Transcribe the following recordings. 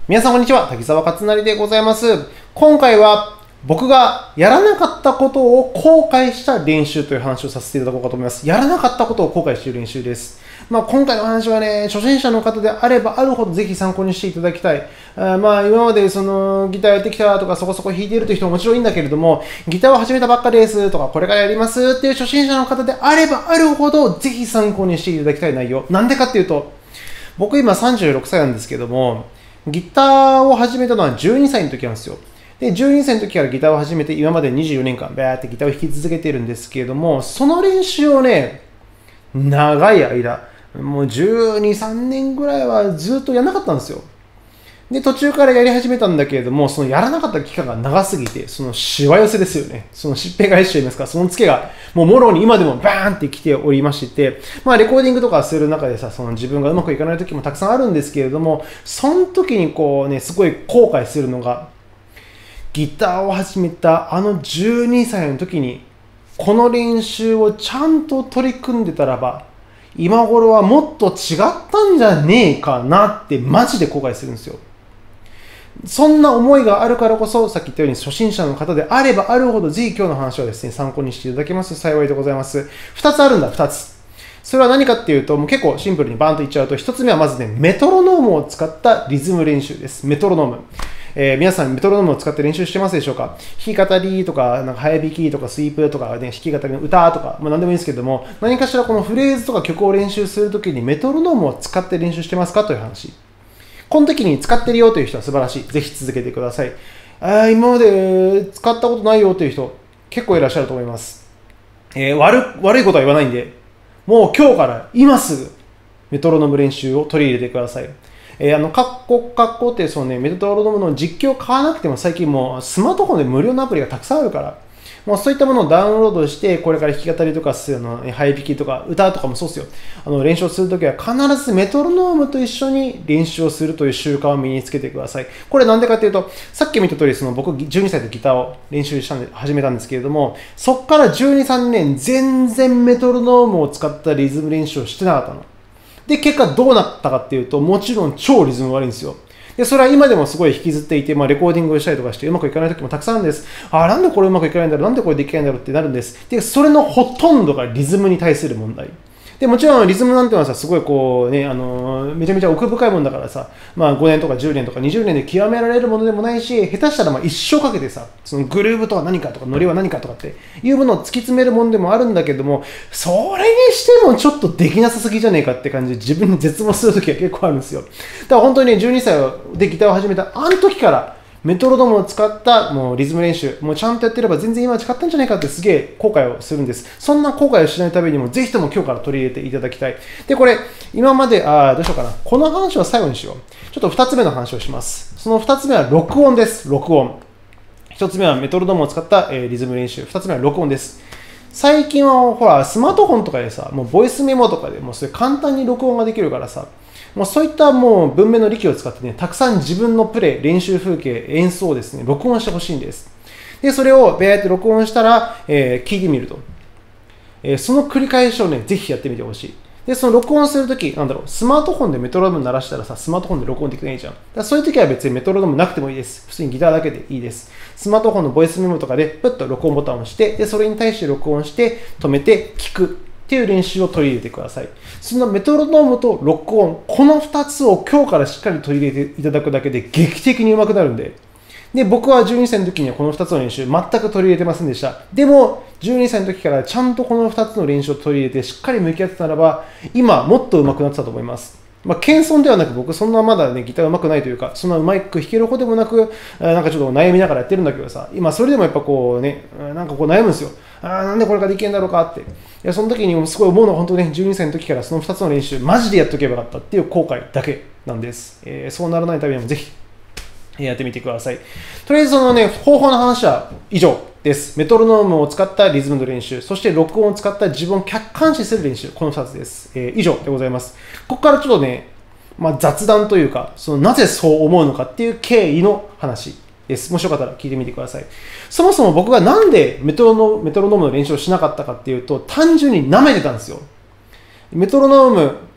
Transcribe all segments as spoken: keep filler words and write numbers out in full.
皆さんこんにちは、滝沢勝成でございます。今回は僕がやらなかったことを後悔した練習という話をさせていただこうかと思います。やらなかったことを後悔している練習です。まあ、今回の話はね、初心者の方であればあるほどぜひ参考にしていただきたい。あまあ今までそのギターやってきたとかそこそこ弾いているという人ももちろんいいんだけれども、ギターを始めたばっかですとかこれからやりますっていう初心者の方であればあるほどぜひ参考にしていただきたい内容。なんでかっていうと、僕今さんじゅうろくさいなんですけども、ギターを始めたのはじゅうにさいの時なんですよ。で、じゅうにさいの時からギターを始めて、今までにじゅうよねんかん、バーってギターを弾き続けているんですけれども、その練習をね、長い間、もうじゅうに、さんねんぐらいはずっとやらなかったんですよ。で、途中からやり始めたんだけれども、そのやらなかった期間が長すぎて、そのしわ寄せですよね。そのしっぺ返しといいますか、そのツケが、もうもろに今でもバーンってきておりまして、まあレコーディングとかする中でさ、その自分がうまくいかない時もたくさんあるんですけれども、その時にこうね、すごい後悔するのが、ギターを始めたあのじゅうにさいの時に、この練習をちゃんと取り組んでたらば、今頃はもっと違ったんじゃねえかなってマジで後悔するんですよ。そんな思いがあるからこそ、さっき言ったように初心者の方であればあるほど、ぜひ今日の話をですね、参考にしていただけますと幸いでございます。ふたつあるんだ、ふたつ。それは何かっていうと、もう結構シンプルにバーンと言っちゃうと、ひとつめはまずね、メトロノームを使ったリズム練習です。メトロノーム。えー、皆さんメトロノームを使って練習してますでしょうか？弾き語りとか、なんか早弾きとかスイープとか、ね、弾き語りの歌とか、まあ、何でもいいんですけども、何かしらこのフレーズとか曲を練習するときにメトロノームを使って練習してますかという話。この時に使ってるよという人は素晴らしい。ぜひ続けてください。あ今まで使ったことないよという人、結構いらっしゃると思います。えー、悪、悪いことは言わないんで、もう今日から今すぐメトロノーム練習を取り入れてください。えー、あの、カッコカッコってそのね、メトロノームの実況を買わなくても最近もうスマートフォンで無料のアプリがたくさんあるから、もうそういったものをダウンロードして、これから弾き語りとかするの、早弾きとか歌とかもそうですよ。あの練習をするときは必ずメトロノームと一緒に練習をするという習慣を身につけてください。これなんでかっていうと、さっき見た通り、その僕じゅうにさいでギターを練習したんで始めたんですけれども、そこからじゅうに、さんねん全然メトロノームを使ったリズム練習をしてなかったの。で、結果どうなったかっていうと、もちろん超リズム悪いんですよ。で、それは今でもすごい引きずっていて、まあ、レコーディングをしたりとかしてうまくいかない時もたくさんあるんです。ああ、なんでこれうまくいかないんだろう、なんでこれできないんだろうってなるんです。で、それのほとんどがリズムに対する問題。で、もちろんリズムなんていうのはさ、すごいこうね、あのー、めちゃめちゃ奥深いもんだからさ、まあごねんとかじゅうねんとかにじゅうねんで極められるものでもないし、下手したらまあ一生かけてさ、そのグルーブとは何かとか、ノリは何かとかっていうものを突き詰めるもんでもあるんだけども、それにしてもちょっとできなさすぎじゃねえかって感じで自分に絶望するときは結構あるんですよ。だから本当にね、じゅうにさいでギターを始めたあの時から、メトロノームを使ったもうリズム練習、もうちゃんとやってれば全然今は違ったんじゃないかってすげえ後悔をするんです。そんな後悔をしないためにも、ぜひとも今日から取り入れていただきたい。で、これ、今まで、あどうしようかな。この話は最後にしよう。ちょっとふたつめの話をします。そのふたつめは録音です。録音。ひとつめはメトロノームを使った、えー、リズム練習。ふたつめは録音です。最近はほら、スマートフォンとかでさ、もうボイスメモとかでもうそれ簡単に録音ができるからさ、もうそういったもう文明の利器を使ってね、たくさん自分のプレイ、練習風景、演奏をですね、録音してほしいんです。で、それをベーって録音したら、えー、聞いてみると。えー、その繰り返しをね、ぜひやってみてほしい。で、その録音するとき、なんだろう、スマートフォンでメトロノーム鳴らしたらさ、スマートフォンで録音できないじゃん。だからそういうときは別にメトロノームなくてもいいです。普通にギターだけでいいです。スマートフォンのボイスメモとかで、プッと録音ボタンを押して、で、それに対して録音して、止めて聞く。っていう練習を取り入れてください。そのメトロノームと録音、このふたつを今日からしっかり取り入れていただくだけで劇的に上手くなるんで。で、僕はじゅうにさいの時にはこのふたつの練習全く取り入れてませんでした。でも、じゅうにさいの時からちゃんとこのふたつの練習を取り入れてしっかり向き合ってたならば、今もっと上手くなってたと思います。まあ、謙遜ではなく、僕そんなまだね、ギター上手くないというか、そんなうまく弾ける方でもなく、なんかちょっと悩みながらやってるんだけどさ、今それでもやっぱこうね、なんかこう悩むんですよ。あなんでこれができるんだろうかって。いやその時にすごい思うのは本当ね、じゅうにさいの時からそのふたつの練習、マジでやっとけばよかったっていう後悔だけなんです。えー、そうならないためにもぜひやってみてください。とりあえずそのね、方法の話は以上です。メトロノームを使ったリズムの練習、そして録音を使った自分を客観視する練習、このふたつです。えー、以上でございます。ここからちょっとね、まあ、雑談というか、そのなぜそう思うのかっていう経緯の話です。もしよかったら聞いてみてください。そもそも僕がなんでメトロノ、メトロノームの練習をしなかったかっていうと、単純に舐めてたんですよ。メトロノーム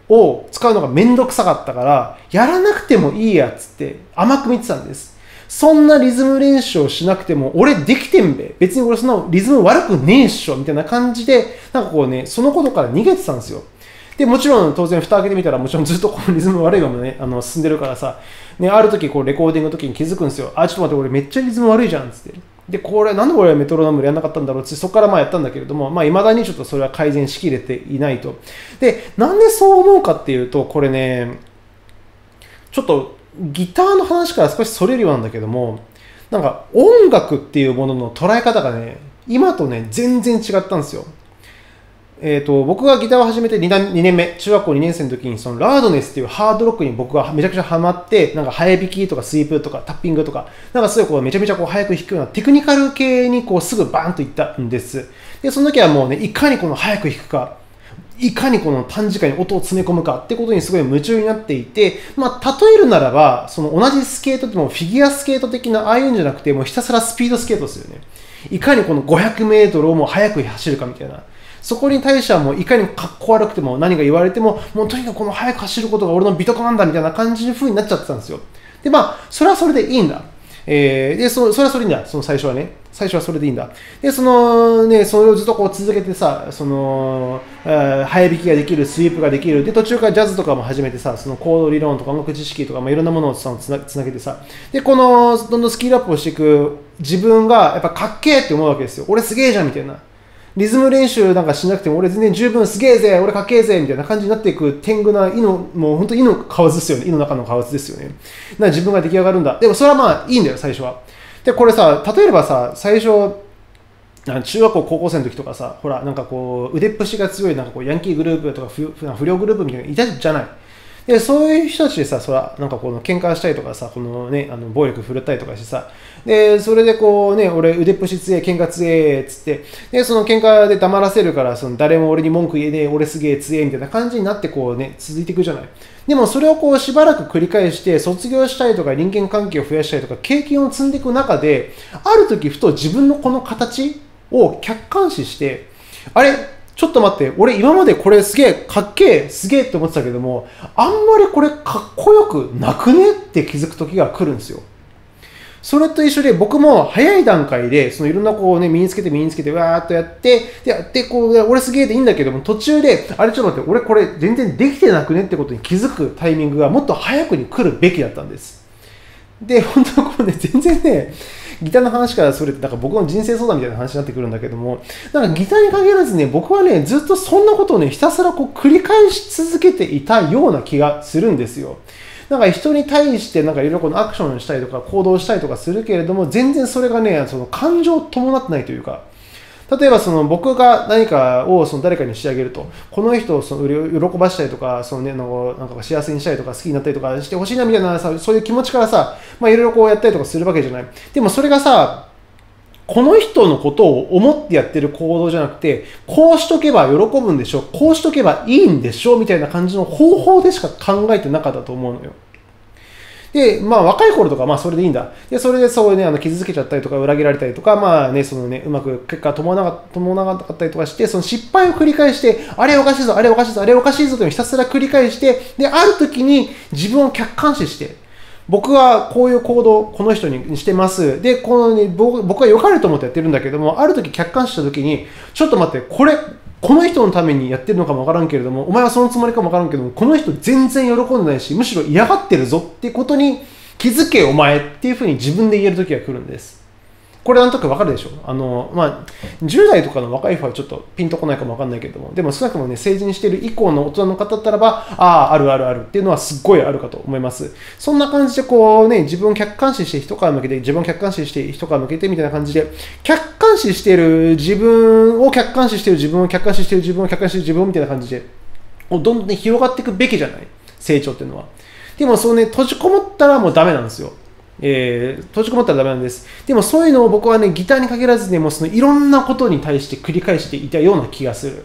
を使うのがめんどくさかったから、やらなくてもいいやっつって甘く見てたんです。そんなリズム練習をしなくても俺できてんべ。別に俺そんなリズム悪くねえっしょ。みたいな感じで、なんかこうね、そのことから逃げてたんですよ。で、もちろん当然蓋開けてみたらもちろんずっとこのリズム悪いままね、あの進んでるからさ、ね、ある時こうレコーディングの時に気づくんですよ。あ、ちょっと待って俺めっちゃリズム悪いじゃんっつって。で、これなんで俺メトロノームでやんなかったんだろうって、そこからまあやったんだけれども、まあ未だにちょっとそれは改善しきれていないと。で、なんでそう思うかっていうと、これね、ちょっとギターの話から少しそれるようなんだけども、なんか音楽っていうものの捉え方がね、今とね、全然違ったんですよ。えーと、僕がギターを始めてにねんめ、中学校にねん生の時に、そのラードネスっていうハードロックに僕がめちゃくちゃハマって、なんか早弾きとかスイープとかタッピングとか、なんかすごいこうめちゃめちゃこう早く弾くようなテクニカル系にこうすぐバーンといったんです。で、その時はもうね、いかにこの早く弾くか、いかにこの短時間に音を詰め込むかってことにすごい夢中になっていて、まあ、例えるならば、その同じスケートでもフィギュアスケート的なああいうんじゃなくて、もうひたすらスピードスケートですよね。いかにこのごひゃくメートルをもう速く走るかみたいな。そこに対してはもういかにかっこ悪くても何が言われても、もうとにかくこの速く走ることが俺の美徳なんだみたいな感じの風になっちゃってたんですよ。で、まあ、それはそれでいいんだ。えー、でそ、それはそれでいいんだ。その最初はね。最初はそれでいいんだ。で、そのね、それをずっとこう続けてさ、その、早弾きができる、スイープができる。で、途中からジャズとかも始めてさ、そのコード理論とか音楽知識とか、まあ、いろんなものをつなつなげてさ、で、この、どんどんスキルアップをしていく自分がやっぱかっけーって思うわけですよ。俺すげーじゃんみたいな。リズム練習なんかしなくても俺全然十分すげえぜ、俺かっけえぜみたいな感じになっていく天狗な、井の、もう本当に井の蛙ですよね。井の中の蛙ですよね。な自分が出来上がるんだ。でもそれはまあいいんだよ、最初は。で、これさ、例えばさ、最初、中学校、高校生の時とかさ、ほら、なんかこう、腕っぷしが強い、なんかこう、ヤンキーグループとか不、不良グループみたいなのいたじゃない。で、そういう人たちでさ、そら、なんかこの喧嘩したりとかさ、このね、あの暴力振るったりとかしてさ、で、それでこうね、俺腕っぷし強え、喧嘩強え、つって、で、その喧嘩で黙らせるから、その誰も俺に文句言えねえ、俺すげえ強え、みたいな感じになってこうね、続いていくじゃない。でもそれをこうしばらく繰り返して、卒業したりとか人間関係を増やしたりとか、経験を積んでいく中で、ある時ふと自分のこの形を客観視して、あれちょっと待って、俺今までこれすげえかっけえ、すげえって思ってたけども、あんまりこれかっこよくなくねって気づく時が来るんですよ。それと一緒で僕も早い段階で、そのいろんなこうね、身につけて身につけてわーっとやって、で、でこう、俺すげえでいいんだけども、途中で、あれちょっと待って、俺これ全然できてなくねってことに気づくタイミングがもっと早くに来るべきだったんです。で、本当こうね、全然ね、ギターの話からそれって、なんか僕の人生相談みたいな話になってくるんだけども、なんかギターに限らずね、僕はね、ずっとそんなことをね、ひたすらこう繰り返し続けていたような気がするんですよ。なんか人に対してなんかいろいろこのアクションしたりとか行動したりとかするけれども、全然それがね、その感情を伴ってないというか、例えばその僕が何かをその誰かに仕上げると、この人をその喜ばしたりとか、そのね、なんか幸せにしたりとか好きになったりとかしてほしいなみたいなさ、そういう気持ちからさ、まあいろいろこうやったりとかするわけじゃない。でもそれがさ、この人のことを思ってやってる行動じゃなくて、こうしとけば喜ぶんでしょ、こうしとけばいいんでしょみたいな感じの方法でしか考えてなかったと思うのよ。で、まあ若い頃とかまあそれでいいんだ。で、それでそうね、あの傷つけちゃったりとか裏切られたりとか、まあね、そのね、うまく結果伴わなかったりとかして、その失敗を繰り返して、あれおかしいぞ、あれおかしいぞ、あれおかしいぞというのをひたすら繰り返して、で、ある時に自分を客観視して、僕はこういう行動をこの人にしてます。で、この、ね、僕は良かれと思ってやってるんだけども、ある時客観視した時に、ちょっと待って、これ、この人のためにやってるのかもわからんけれども、お前はそのつもりかもわからんけども、この人全然喜んでないし、むしろ嫌がってるぞってことに気づけお前っていうふうに自分で言える時が来るんです。これなんとなくわかるでしょ。あの、まあ、じゅう代とかの若い人はちょっとピンとこないかもわかんないけども、でも少なくともね、成人している以降の大人の方だったらば、ああ、あるあるあるっていうのはすっごいあるかと思います。そんな感じでこうね、自分を客観視して人から向けて、自分を客観視して人から向けてみたいな感じで、客観視している自分を客観視している自分を客観視している自分を客観視している自分みたいな感じで、どんどん、ね、広がっていくべきじゃない、成長っていうのは。でもそうね、閉じこもったらもうダメなんですよ。えー、閉じこもったらダメなんです。でもそういうのを僕はね、ギターに限らずね、もうそのいろんなことに対して繰り返していたような気がする。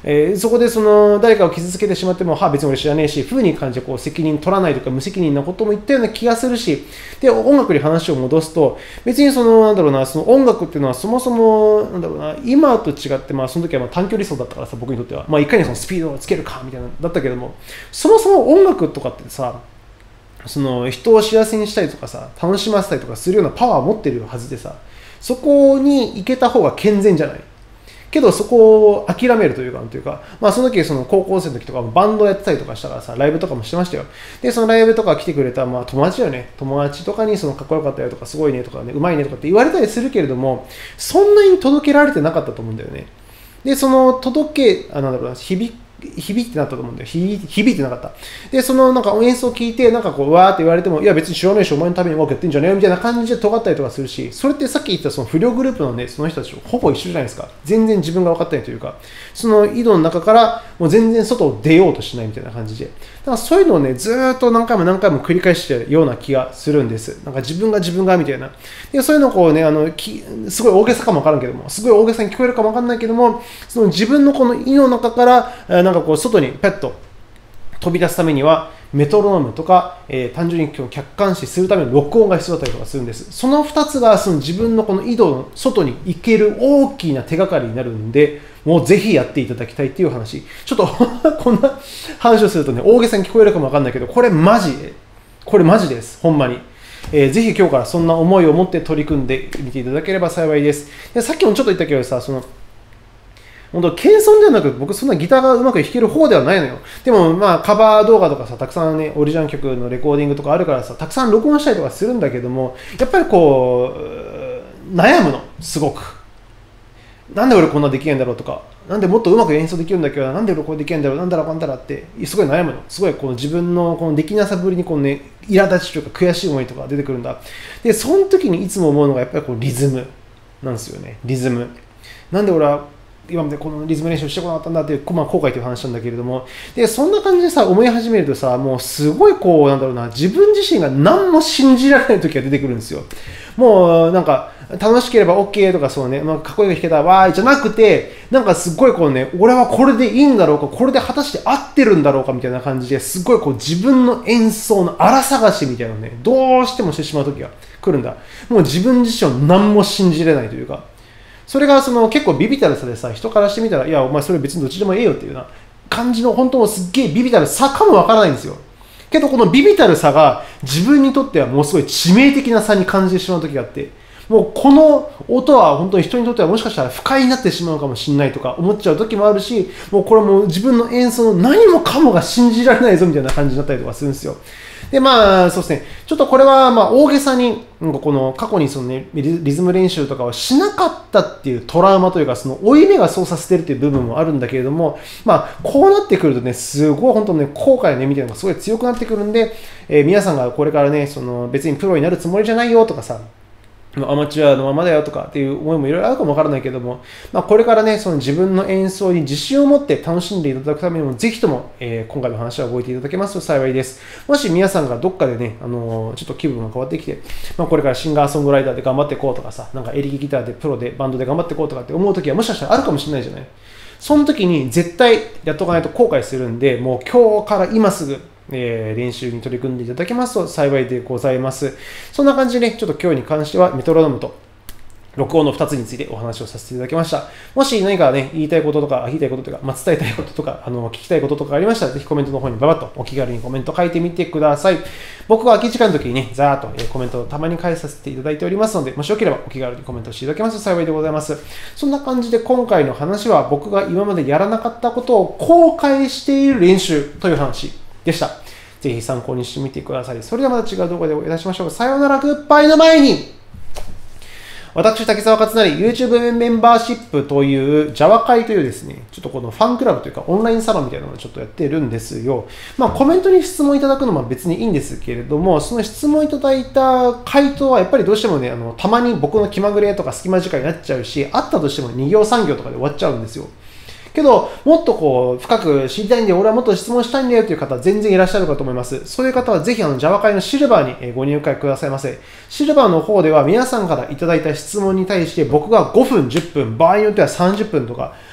えー、そこでその誰かを傷つけてしまっても、はあ、別に俺知らねえし、風に感じてこう責任取らないとか無責任なことも言ったような気がするし、で、音楽に話を戻すと、別にその、なんだろうな、その音楽っていうのはそもそも、なんだろうな、今と違って、まあその時はまあ短距離走だったからさ、僕にとっては、まあいかにそのスピードをつけるかみたいな、だったけども、そもそも音楽とかってさ、その人を幸せにしたりとかさ、楽しませたりとかするようなパワーを持ってるはずでさ、そこに行けた方が健全じゃない。けどそこを諦めるというか、というか、まあその時その高校生の時とかバンドやってたりとかしたからさ、ライブとかもしてましたよ。で、そのライブとか来てくれたまあ友達だよね。友達とかにそのかっこよかったよとか、すごいねとかね、うまいねとかって言われたりするけれども、そんなに届けられてなかったと思うんだよね。で、その届け、あ、なんだろうな、響響いてなったと思うんだよ。響いてなかった。で、そのなんか演奏を聞いて、なんかこう、わーって言われても、いや別に知らないし、お前のためにうまくやってんじゃねえよみたいな感じで尖ったりとかするし、それってさっき言ったその不良グループのね、その人たちとほぼ一緒じゃないですか。全然自分が分かってないというか、その井戸の中からもう全然外を出ようとしないみたいな感じで。だからそういうのをね、ずーっと何回も何回も繰り返してるような気がするんです。なんか自分が自分がみたいな。で、そういうのをこうね、あの、きすごい大げさかも分からんけども、すごい大げさに聞こえるかも分かんないけども、その自分のこの井の中から、なんかこう外にペッと飛び出すためには、メトロノームとか、えー、単純に客観視するための録音が必要だったりとかするんです。そのふたつがその自分のこの井戸の外に行ける大きな手がかりになるんで、もうぜひやっていただきたいっていう話。ちょっとこんな話をするとね、大げさに聞こえるかもわかんないけど、これマジ、これマジです。ほんまに。えー、ぜひ今日からそんな思いを持って取り組んでみていただければ幸いです。でさっきもちょっと言ったけどさ、その本当謙遜ではなく、僕そんなギターがうまく弾ける方ではないのよ。でもまあカバー動画とかさ、たくさんね、オリジナル曲のレコーディングとかあるからさ、たくさん録音したりとかするんだけども、やっぱりこう、悩むの、すごく。なんで俺こんなできないんだろうとか、なんでもっとうまく演奏できるんだけど、なんで俺これできないんだろう、なんだろう、なんだろうって、すごい悩むの。すごいこの自分のこのできなさぶりにこうね、苛立ちとか悔しい思いとか出てくるんだ。で、その時にいつも思うのがやっぱりこうリズムなんですよね。リズム。なんで俺は今までこのリズム練習してこなかったんだっていう、まあ、後悔という話なんだけれども、でそんな感じでさ思い始めるとさ、もうすごいこうなんだろうな、自分自身が何も信じられない時が出てくるんですよ。もうなんか楽しければ OK とかそうね、まあ、かっこよく弾けたらわーいじゃなくて、なんかすごいこうね、俺はこれでいいんだろうか、これで果たして合ってるんだろうかみたいな感じですごいこう自分の演奏の荒探しみたいなのね、どうしてもしてしまう時が来るんだ。もう自分自身を何も信じれないというか。それがその結構ビビたるさでさ、人からしてみたら、いや、お前それ別にどっちでもええよっていうような感じの、本当のすっげえビビたる差かもわからないんですよ。けどこのビビたる差が自分にとってはもうすごい致命的な差に感じてしまう時があって、もうこの音は本当に人にとってはもしかしたら不快になってしまうかもしれないとか思っちゃう時もあるし、もうこれもう自分の演奏の何もかもが信じられないぞみたいな感じになったりとかするんですよ。でまあそうですね、ちょっとこれはまあ大げさにこの過去にその、ね、リズム練習とかをしなかったっていうトラウマというか、その負い目がそうさせてるっていう部分もあるんだけれども、まあこうなってくるとね、すごい本当ね、後悔ねみたいなのがすごい強くなってくるんで、えー、皆さんがこれからね、その別にプロになるつもりじゃないよとかさ、アマチュアのままだよとかっていう思いもいろいろあるかもわからないけども、まあ、これからね、その自分の演奏に自信を持って楽しんでいただくためにも、ぜひとも、えー、今回の話を覚えていただけますと幸いです。もし皆さんがどっかでね、あのー、ちょっと気分が変わってきて、まあ、これからシンガーソングライターで頑張っていこうとかさ、なんかエレキギターでプロでバンドで頑張っていこうとかって思うときはもしかしたらあるかもしれないじゃない。その時に絶対やっとかないと後悔するんで、もう今日から今すぐ、えー、練習に取り組んでいただけますと幸いでございます。そんな感じでね、ちょっと今日に関してはメトロノームと録音のふたつについてお話をさせていただきました。もし何かね、言いたいこととか、言いたいこととか、まあ、伝えたいこととか、あの、聞きたいこととかありましたら、ぜひコメントの方にババッとお気軽にコメント書いてみてください。僕は空き時間の時にね、ざーっとコメントをたまに返させていただいておりますので、もしよければお気軽にコメントしていただけますと幸いでございます。そんな感じで今回の話は、僕が今までやらなかったことを後悔している練習という話でした。ぜひ参考にしてみてください。それではまた違う動画でお会いいたしましょう。さようなら、グッバイの前に、私、竹澤勝成、YouTube メンバーシップという、ジャワ会というですね、ちょっとこのファンクラブというか、オンラインサロンみたいなのをちょっとやってるんですよ。まあ、コメントに質問いただくのは別にいいんですけれども、その質問いただいた回答は、やっぱりどうしてもね、あの、たまに僕の気まぐれとか隙間時間になっちゃうし、あったとしてもに行さん行とかで終わっちゃうんですよ。けど、もっとこう、深く知りたいんで、俺はもっと質問したいんだよという方は全然いらっしゃるかと思います。そういう方はぜひ、あの、Java 会のシルバーにご入会くださいませ。シルバーの方では皆さんからいただいた質問に対して僕がごふん、じゅっぷん、場合によってはさんじゅっぷんとか、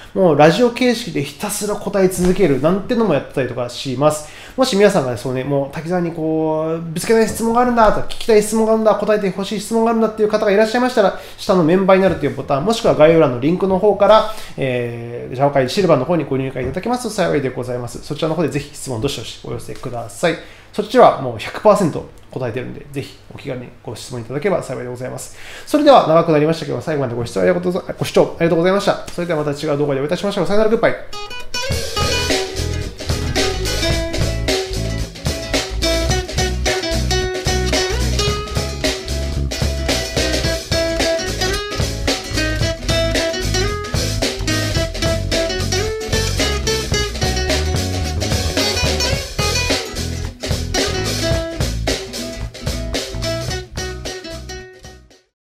もうラジオ形式でひたすら答え続けるなんてのもやってたりとかします。もし皆さんがそうね、もう滝沢にこう、ぶつけたい質問があるんだとか、聞きたい質問があるんだ、答えてほしい質問があるんだっていう方がいらっしゃいましたら、下のメンバーになるというボタン、もしくは概要欄のリンクの方から、えー、ジャワ会シルバーの方にご入会いただけますと幸いでございます。そちらの方でぜひ質問どしどしお寄せください。そっちはもう ひゃくパーセント 答えてるんで、ぜひお気軽にご質問いただければ幸いでございます。それでは長くなりましたけど、最後までご視聴ありがとうございました。それではまた違う動画でお会いいたしましょう。さよなら、グッバイ。